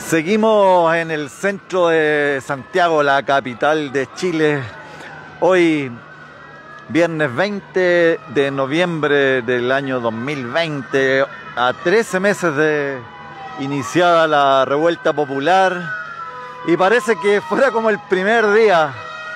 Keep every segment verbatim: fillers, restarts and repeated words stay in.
Seguimos en el centro de Santiago, la capital de Chile. Hoy, viernes veinte de noviembre del año dos mil veinte, a trece meses de iniciada la revuelta popular, y parece que fuera como el primer día.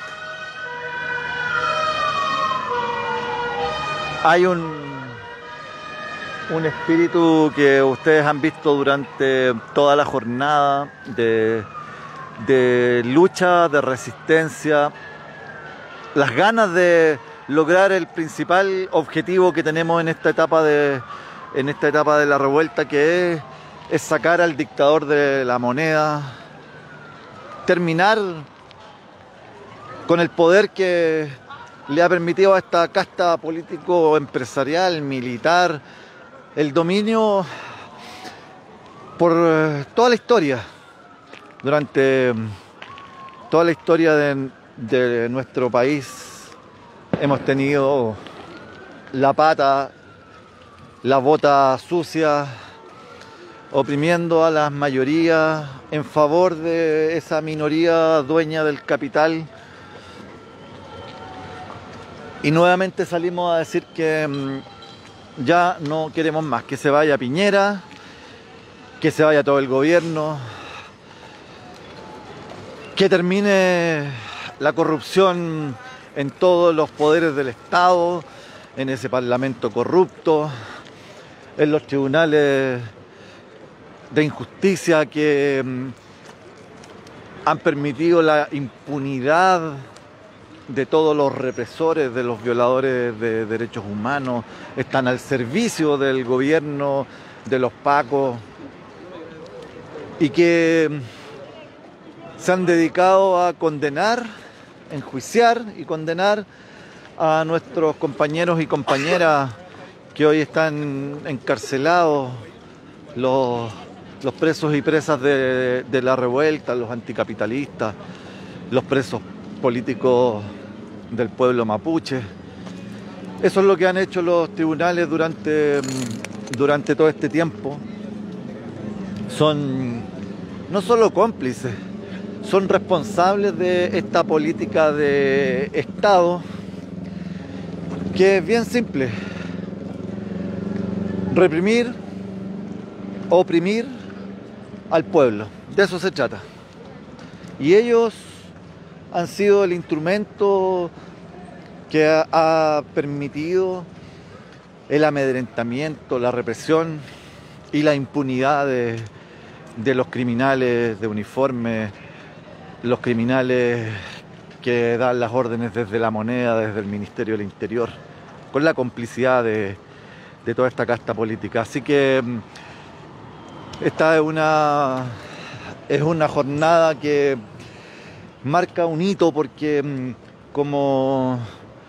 Hay un, un espíritu que ustedes han visto durante toda la jornada de, de lucha, de resistencia, las ganas de lograr el principal objetivo que tenemos en esta etapa de, en esta etapa de la revuelta, que es, es sacar al dictador de la moneda, terminar con el poder que le ha permitido a esta casta político-empresarial, militar, el dominio por toda la historia, durante toda la historia de, de nuestro país. Hemos tenido la pata, la bota sucia, oprimiendo a las mayorías en favor de esa minoría dueña del capital. Y nuevamente salimos a decir que mmm, ya no queremos más, que se vaya Piñera, que se vaya todo el gobierno, que termine la corrupción en todos los poderes del Estado, en ese parlamento corrupto, en los tribunales de injusticia que mmm, han permitido la impunidad de todos los represores, de los violadores de derechos humanos, están al servicio del gobierno, de los pacos, y que se han dedicado a condenar, enjuiciar y condenar a nuestros compañeros y compañeras que hoy están encarcelados, los, los presos y presas de, de la revuelta, los anticapitalistas, los presos políticos del pueblo mapuche. Eso es lo que han hecho los tribunales durante, durante todo este tiempo. Son no solo cómplices, son responsables de esta política de Estado, que es bien simple: reprimir, oprimir al pueblo. De eso se trata. Y ellos han sido el instrumento que ha, ha permitido el amedrentamiento, la represión y la impunidad de, de los criminales de uniforme, los criminales que dan las órdenes desde la moneda, desde el Ministerio del Interior, con la complicidad de, de toda esta casta política. Así que esta es una, es una jornada que marca un hito, porque como,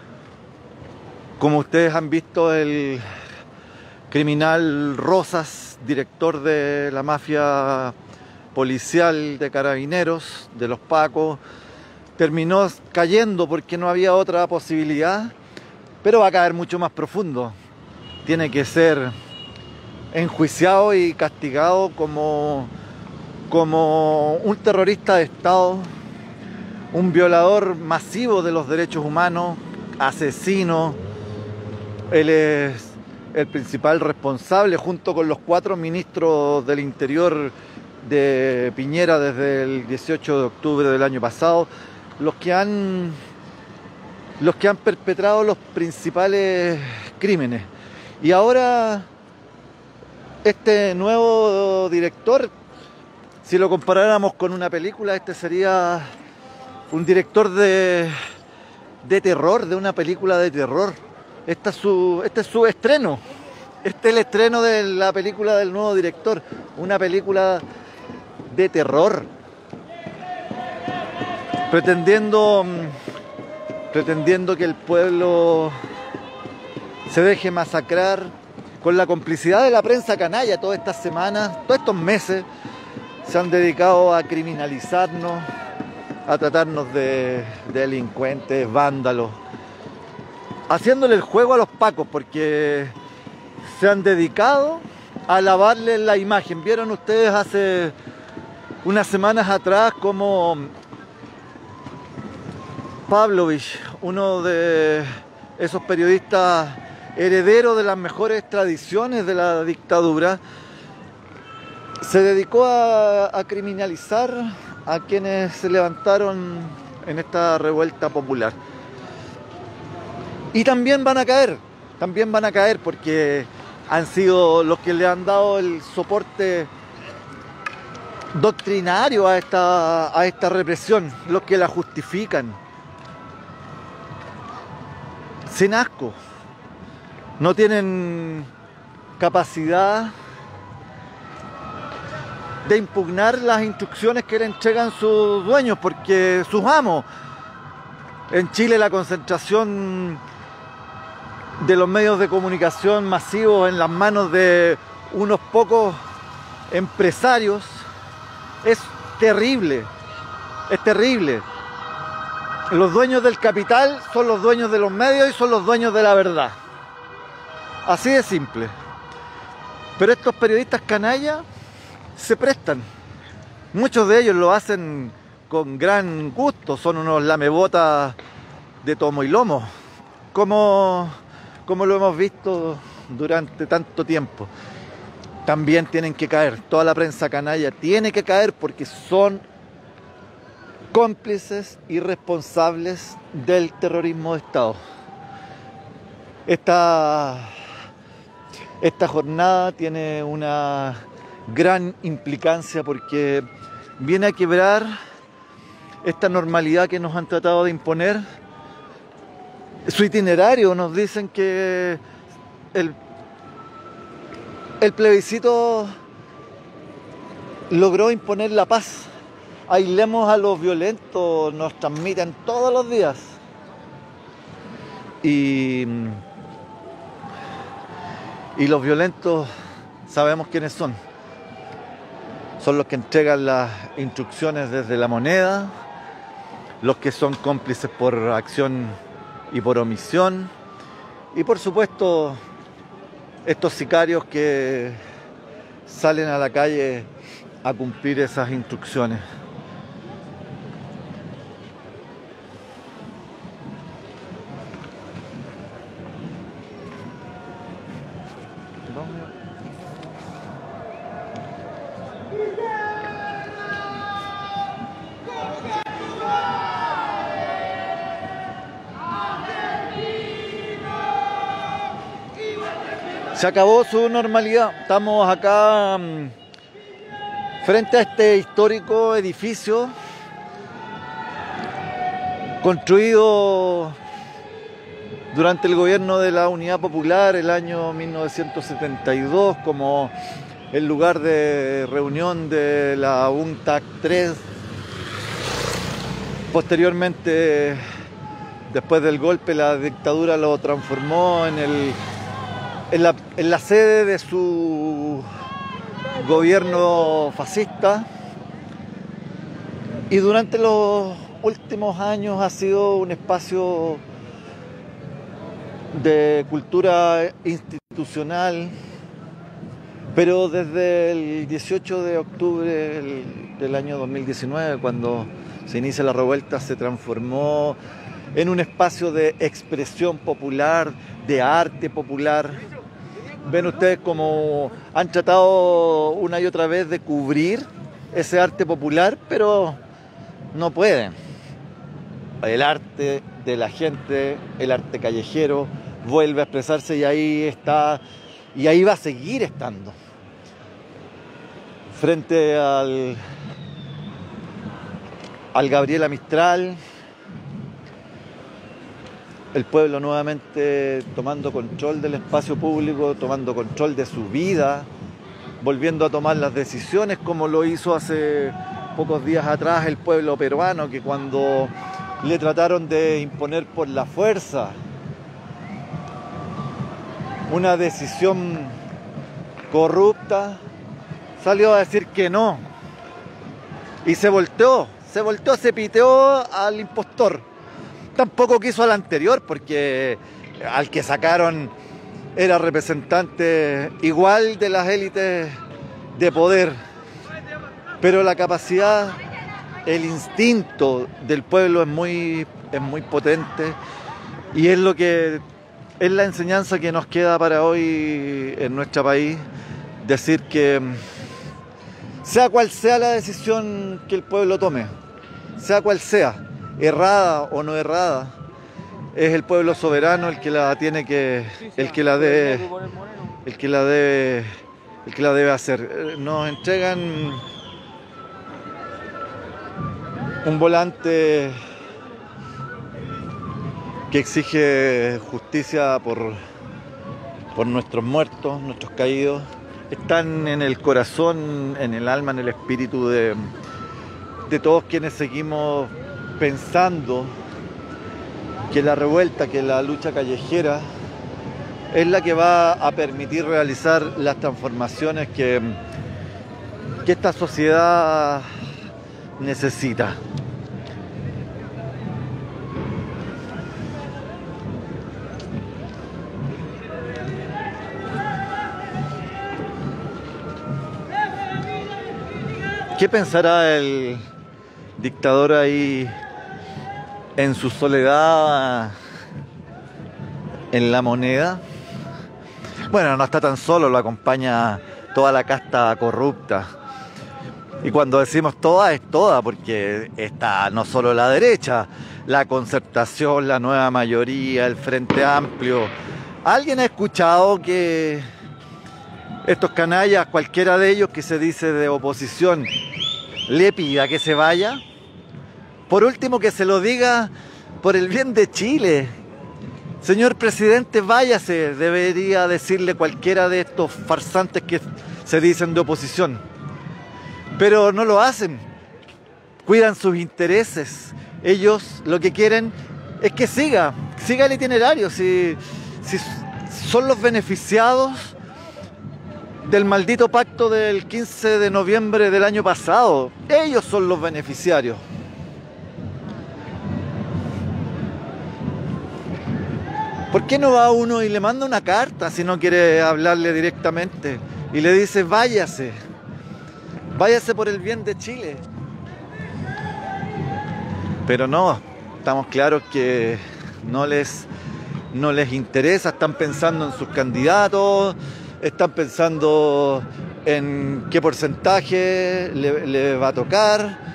como ustedes han visto, el criminal Rosas, director de la mafia policial de Carabineros, de los pacos, terminó cayendo porque no había otra posibilidad, pero va a caer mucho más profundo. Tiene que ser enjuiciado y castigado como, como un terrorista de Estado, un violador masivo de los derechos humanos, asesino. Él es el principal responsable, junto con los cuatro ministros del Interior de Piñera desde el dieciocho de octubre del año pasado, los que han, los que han perpetrado los principales crímenes. Y ahora este nuevo director, si lo comparáramos con una película, este sería un director de, de terror, de una película de terror. Este es, su, este es su estreno. Este es el estreno de la película del nuevo director. Una película de terror. Pretendiendo, pretendiendo que el pueblo se deje masacrar, con la complicidad de la prensa canalla. Todas estas semanas, todos estos meses, se han dedicado a criminalizarnos, a tratarnos de, de delincuentes, vándalos, haciéndole el juego a los pacos, porque se han dedicado a lavarle la imagen. Vieron ustedes hace unas semanas atrás como Pavlovich, uno de esos periodistas herederos de las mejores tradiciones de la dictadura, se dedicó a, a criminalizar a quienes se levantaron en esta revuelta popular. Y también van a caer, también van a caer porque han sido los que le han dado el soporte doctrinario a esta, a esta represión, los que la justifican. Sin asco. No tienen capacidad de impugnar las instrucciones que le entregan sus dueños, porque sus amos. En Chile la concentración de los medios de comunicación masivos en las manos de unos pocos empresarios es terrible, es terrible. Los dueños del capital son los dueños de los medios y son los dueños de la verdad. Así de simple. Pero estos periodistas canallas se prestan. Muchos de ellos lo hacen con gran gusto, son unos lamebotas de tomo y lomo, como, como lo hemos visto durante tanto tiempo. También tienen que caer, toda la prensa canalla tiene que caer porque son cómplices y responsables del terrorismo de Estado. Esta, esta jornada tiene una gran implicancia porque viene a quebrar esta normalidad que nos han tratado de imponer. Su itinerario, nos dicen que el, el plebiscito logró imponer la paz. Aislemos a los violentos, nos transmiten todos los días. Y, y los violentos sabemos quiénes son. Son los que entregan las instrucciones desde la moneda, los que son cómplices por acción y por omisión, y por supuesto estos sicarios que salen a la calle a cumplir esas instrucciones. Se acabó su normalidad. Estamos acá um, frente a este histórico edificio construido durante el gobierno de la Unidad Popular el año mil novecientos setenta y dos como el lugar de reunión de la U N T A C tres. Posteriormente, después del golpe, la dictadura lo transformó en el En la, en la sede de su gobierno fascista, y durante los últimos años ha sido un espacio de cultura institucional, pero desde el dieciocho de octubre del año dos mil diecinueve, cuando se inicia la revuelta, se transformó en un espacio de expresión popular, de arte popular. Ven ustedes cómo han tratado una y otra vez de cubrir ese arte popular, pero no pueden. El arte de la gente, el arte callejero, vuelve a expresarse y ahí está, y ahí va a seguir estando. Frente al, al Gabriela Mistral, el pueblo nuevamente tomando control del espacio público, tomando control de su vida, volviendo a tomar las decisiones como lo hizo hace pocos días atrás el pueblo peruano, que cuando le trataron de imponer por la fuerza una decisión corrupta, salió a decir que no. Y se volteó, se volteó, se piteó al impostor. Tampoco quiso al anterior, porque al que sacaron era representante igual de las élites de poder. pero la capacidad, el instinto del pueblo es muy, es muy potente y es lo que es la enseñanza que nos queda para hoy en nuestro país, decir que sea cual sea la decisión que el pueblo tome, sea cual sea, errada o no errada, es el pueblo soberano el que la tiene que, el que la debe, el que la debe, el que la debe hacer. Nos entregan un volante que exige justicia por, por nuestros muertos, nuestros caídos. Están en el corazón, en el alma, en el espíritu de, de todos quienes seguimos pensando que la revuelta, que la lucha callejera es la que va a permitir realizar las transformaciones que, que esta sociedad necesita. ¿Qué pensará el dictador ahí en su soledad en La Moneda? Bueno, no está tan solo, lo acompaña toda la casta corrupta. Y cuando decimos toda, es toda, porque está no solo la derecha, la Concertación, la Nueva Mayoría, el Frente Amplio. ¿Alguien ha escuchado que estos canallas, cualquiera de ellos que se dice de oposición, le pida que se vaya? Por último, que se lo diga por el bien de Chile. Señor presidente, váyase, debería decirle cualquiera de estos farsantes que se dicen de oposición. Pero no lo hacen, cuidan sus intereses. Ellos lo que quieren es que siga, siga el itinerario. Si, si son los beneficiados del maldito pacto del quince de noviembre del año pasado, ellos son los beneficiarios. ¿Por qué no va uno y le manda una carta si no quiere hablarle directamente? Y le dice, váyase, váyase por el bien de Chile. Pero no, estamos claros que no les, no les interesa, están pensando en sus candidatos, están pensando en qué porcentaje le, le va a tocar,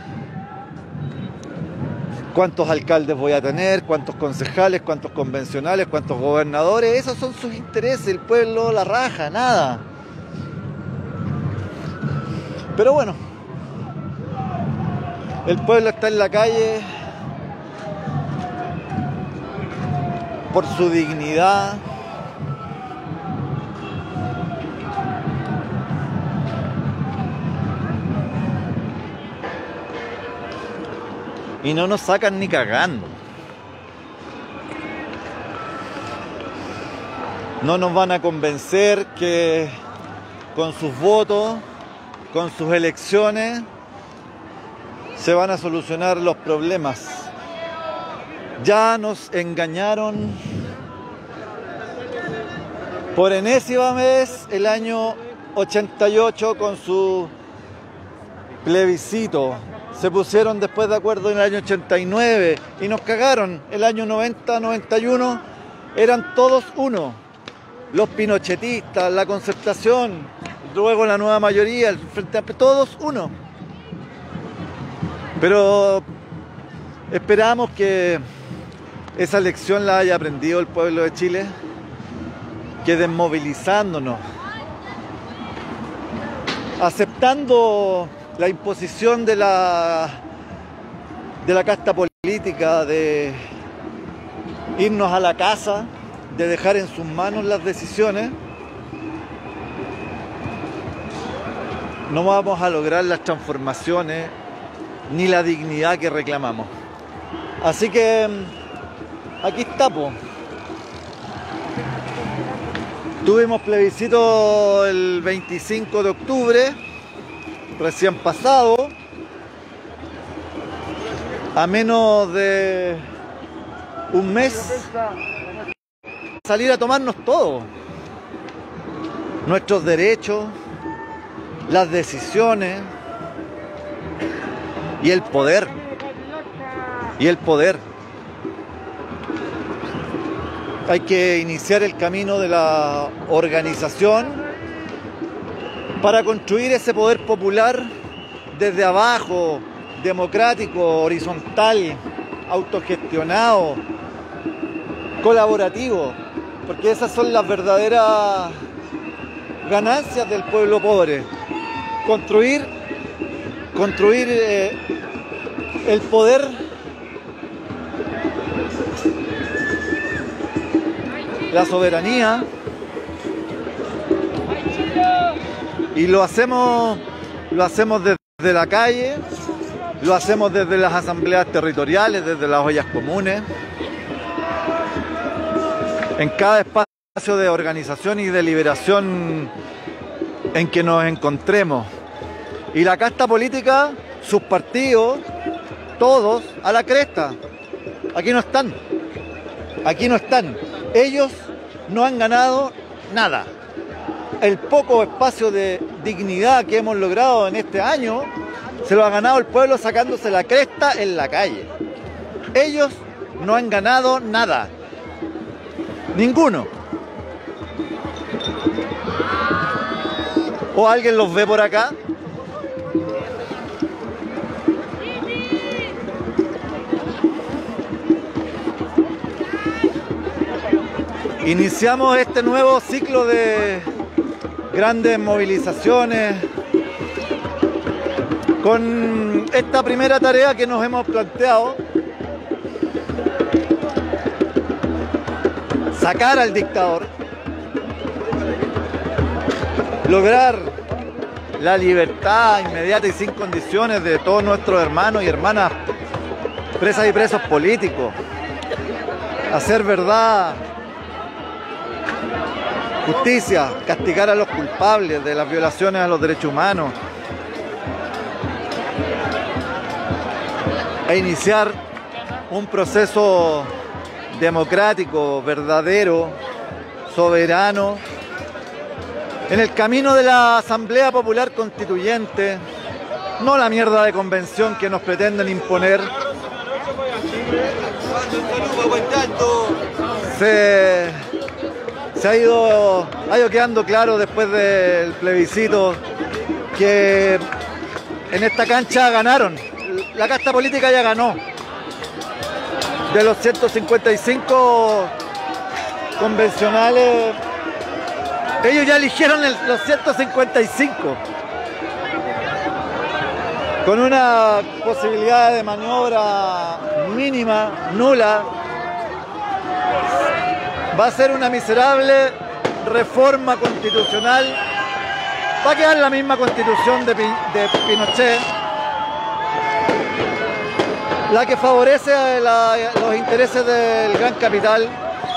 cuántos alcaldes voy a tener, cuántos concejales, cuántos convencionales, cuántos gobernadores. Esos son sus intereses, el pueblo la raja, nada. Pero bueno, el pueblo está en la calle por su dignidad, y no nos sacan ni cagando. No nos van a convencer que con sus votos, con sus elecciones, se van a solucionar los problemas. Ya nos engañaron por enésima vez el año ochenta y ocho con su plebiscito. Se pusieron después de acuerdo en el año ochenta y nueve y nos cagaron. El año noventa, noventa y uno eran todos uno. Los pinochetistas, la Concertación, luego la Nueva Mayoría, el Frente Amplio, todos uno. Pero esperamos que esa lección la haya aprendido el pueblo de Chile, que desmovilizándonos, aceptando la imposición de la, de la casta política, de irnos a la casa, de dejar en sus manos las decisiones, no vamos a lograr las transformaciones ni la dignidad que reclamamos. Así que aquí está, po. Tuvimos plebiscito el veinticinco de octubre, recién pasado, a menos de un mes, salir a tomarnos todo, nuestros derechos, las decisiones, y el poder. Y el poder. Hay que iniciar el camino de la organización para construir ese poder popular desde abajo, democrático, horizontal, autogestionado, colaborativo, porque esas son las verdaderas ganancias del pueblo pobre. Construir, construir eh, el poder la soberanía, y lo hacemos lo hacemos desde la calle, lo hacemos desde las asambleas territoriales, desde las ollas comunes, en cada espacio de organización y deliberación en que nos encontremos. Y la casta política, sus partidos, todos a la cresta. Aquí no están, aquí no están. Ellos no han ganado nada. El poco espacio de dignidad que hemos logrado en este año se lo ha ganado el pueblo sacándose la cresta en la calle. Ellos no han ganado nada. Ninguno. ¿O alguien los ve por acá? Iniciamos este nuevo ciclo de grandes movilizaciones con esta primera tarea que nos hemos planteado: sacar al dictador, lograr la libertad inmediata y sin condiciones de todos nuestros hermanos y hermanas presas y presos políticos, hacer verdad, justicia, castigar a los culpables de las violaciones a los derechos humanos e iniciar un proceso democrático, verdadero, soberano, en el camino de la Asamblea Popular Constituyente, no la mierda de convención que nos pretenden imponer. Se... Se ha ido, ha ido quedando claro después del plebiscito que en esta cancha ganaron. La casta política ya ganó. De los ciento cincuenta y cinco convencionales, ellos ya eligieron el, los ciento cincuenta y cinco. Con una posibilidad de maniobra mínima, nula. Va a ser una miserable reforma constitucional. Va a quedar la misma constitución de, de Pinochet, la que favorece la, los intereses del gran capital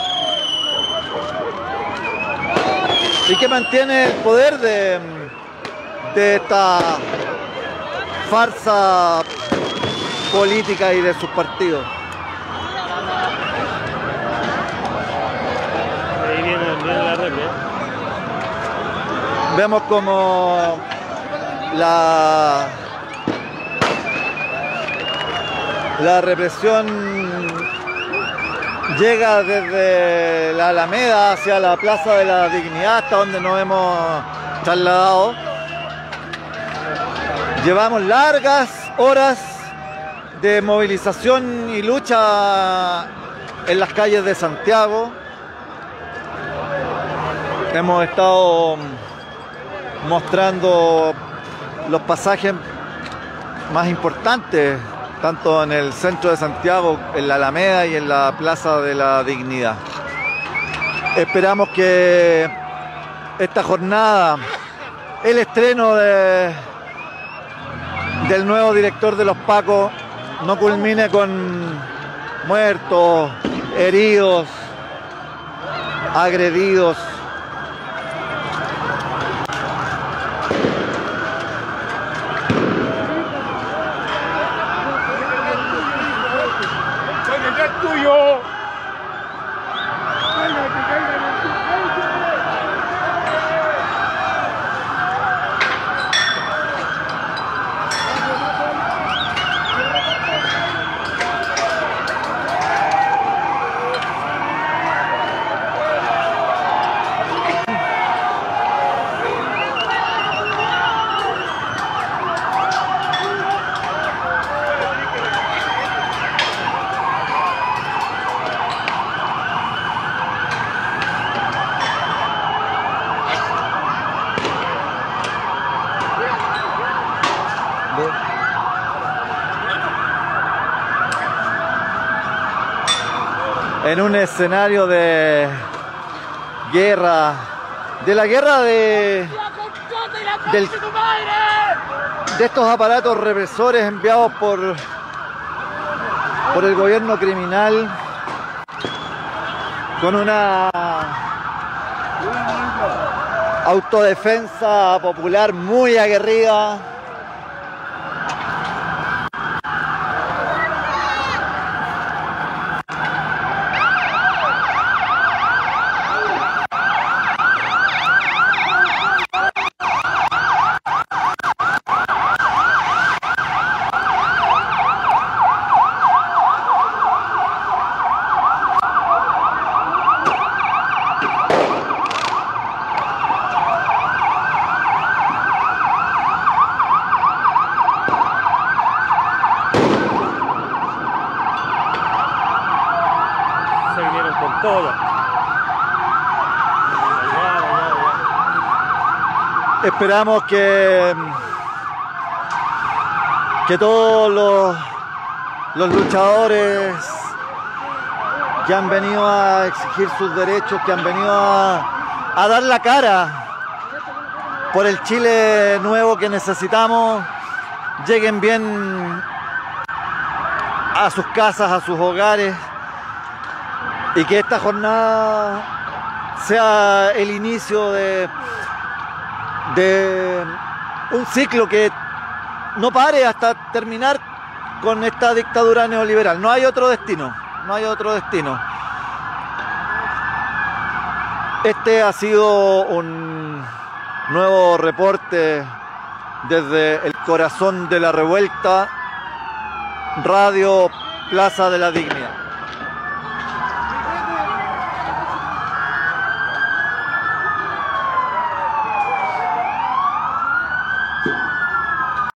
y que mantiene el poder de, de esta farsa política y de sus partidos. Vemos como la, la represión llega desde la Alameda hacia la Plaza de la Dignidad, hasta donde nos hemos trasladado. Llevamos largas horas de movilización y lucha en las calles de Santiago. Hemos estado mostrando los pasajes más importantes, tanto en el centro de Santiago, en la Alameda y en la Plaza de la Dignidad. Esperamos que esta jornada, el estreno de, del nuevo director de los Pacos, no culmine con muertos, heridos, agredidos. en un escenario de guerra, de la guerra de, del, de estos aparatos represores enviados por, por el gobierno criminal, con una autodefensa popular muy aguerrida. Con todo. Esperamos que, que todos los, los luchadores que han venido a exigir sus derechos, que han venido a, a dar la cara por el Chile nuevo que necesitamos, lleguen bien a sus casas, a sus hogares, y que esta jornada sea el inicio de, de un ciclo que no pare hasta terminar con esta dictadura neoliberal. No hay otro destino, no hay otro destino. Este ha sido un nuevo reporte desde el corazón de la revuelta, Radio Plaza de la Dignidad.